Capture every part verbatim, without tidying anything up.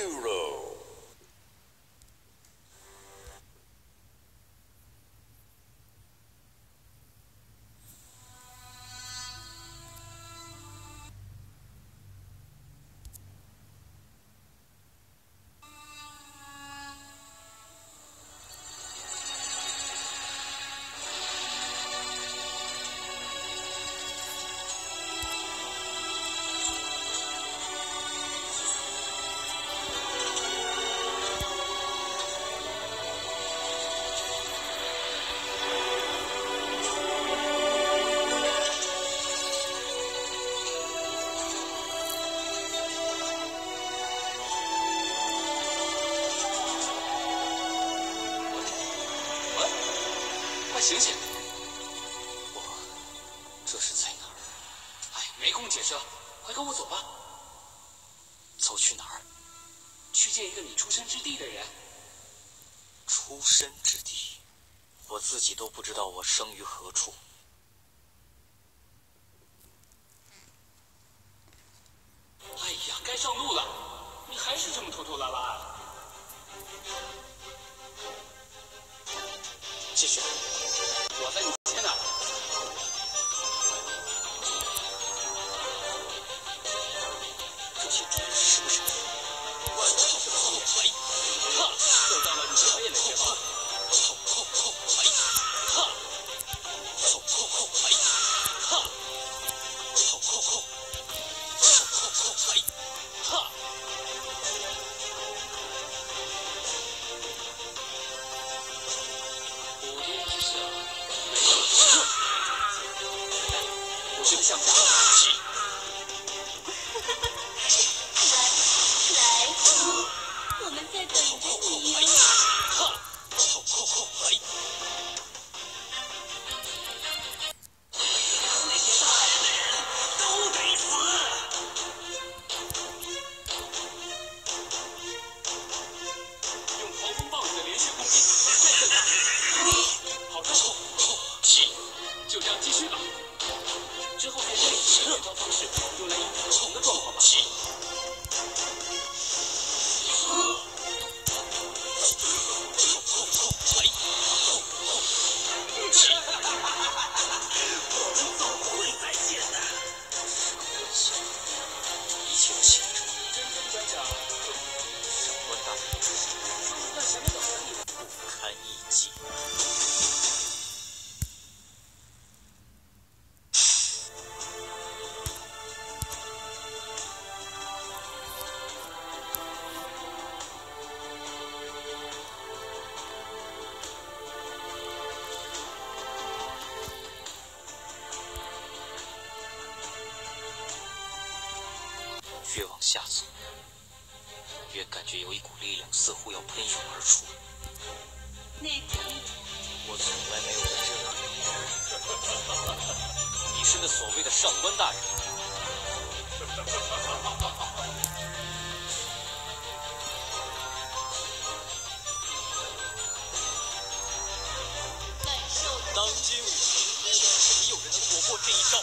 hero. 快醒醒！我这是在哪儿？哎，没空解释了，快跟我走吧。走去哪儿？去见一个你出生之地的人。 出身之地，我自己都不知道我生于何处。 哎呀，该上路了，你还是这么拖拖拉拉。继续，我在你前呢。这些敌人是什么身份？万能是后来，哈，又到了你表演的时候。后后后来，哈，后后后来，哈，后后后，后后后来，哈。普天之下，没有我是个项家。起。 来，我们在等着你哟。 哈，后后后来。那些杀人的人都得死。用狂风暴雨的连续攻击战胜他。好战后后起，就这样继续吧。之后变类似的连招方式，用来应对不同的状况吧。起。 越往下走，越感觉有一股力量似乎要喷涌而出。 那股力量， 我从来没有在这里。你是那所谓的上官大人。 感受当今武林，没有人能躲过这一招。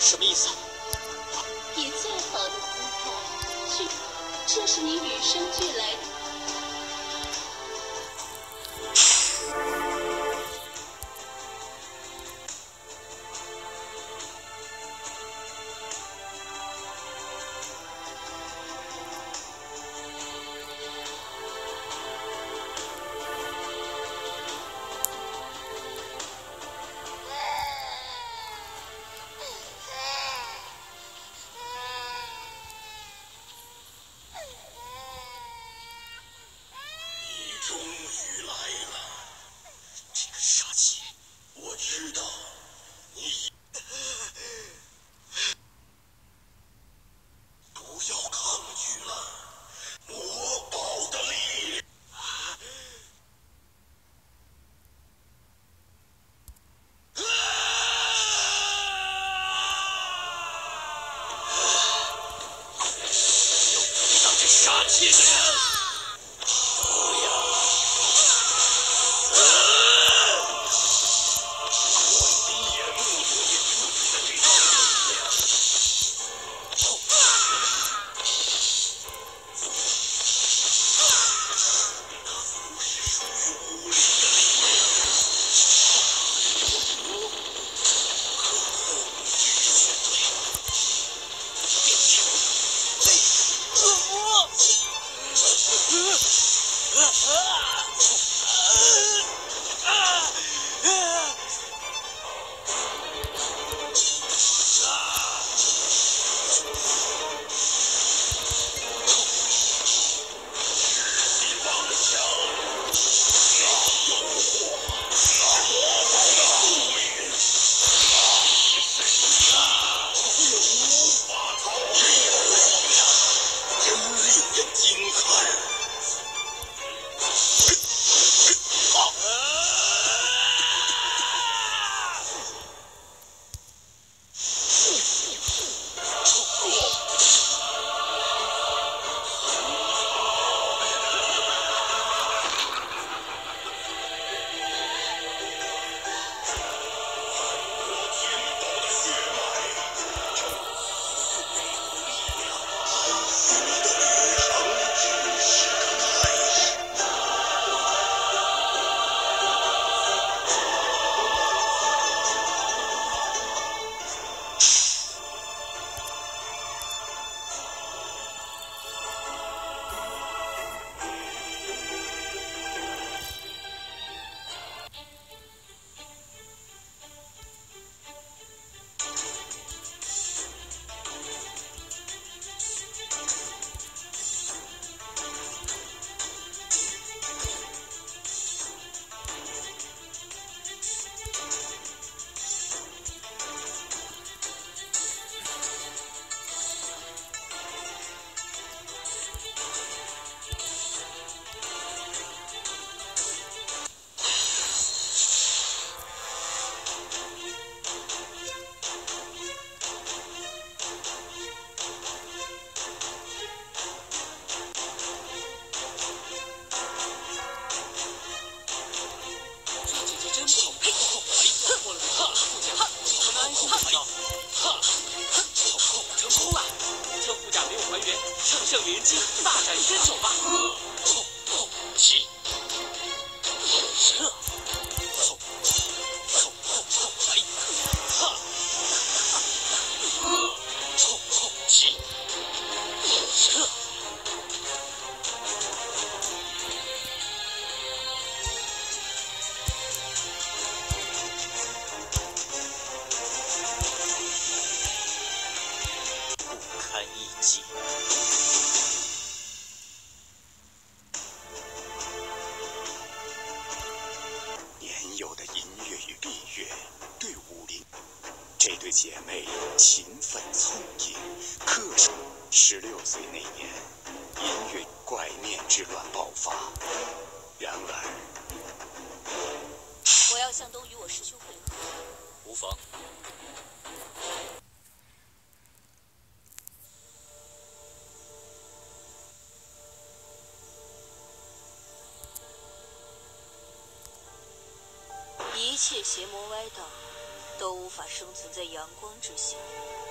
什么意思？ 以最好的姿态去，这是你与生俱来的。 终于来了，这个杀气，我知道你。不要抗拒了，魔宝的力量。有抵挡这杀气的人。 乘胜连击，大展身手吧！起，撤，走，走，走，来，哈，起，撤。 年幼的银月与碧月对武林这对姐妹勤奋聪颖，恪守。十六岁那年，银月怪面之乱爆发，然而， 我要向东与我师兄会合。 无妨。 一切邪魔歪道都无法生存在阳光之下。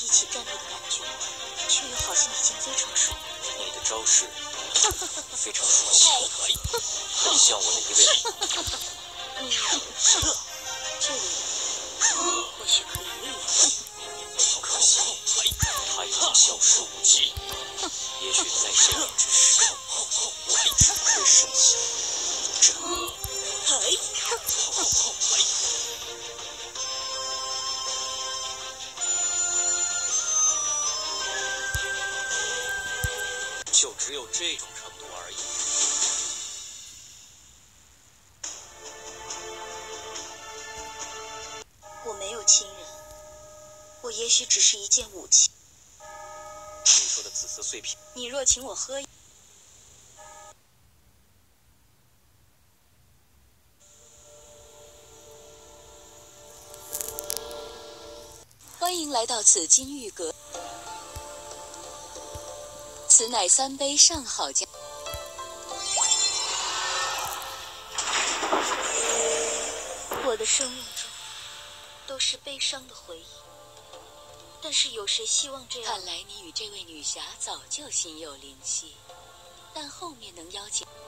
一起战斗的感觉，却又好像已经非常熟。 你的招式非常熟悉，很像我的一位。 你这位或许可以利用。 可惜他已经消失无迹。也许在这样之时，我们只会剩下这。就只有这种程度而已。 我没有亲人，我也许只是一件武器。 你说的紫色碎片， 你若请我喝一，欢迎来到紫金玉阁。此乃三杯上好佳。我的生命中都是悲伤的回忆，但是有谁希望这样？看来你与这位女侠早就心有灵犀，但后面能邀请。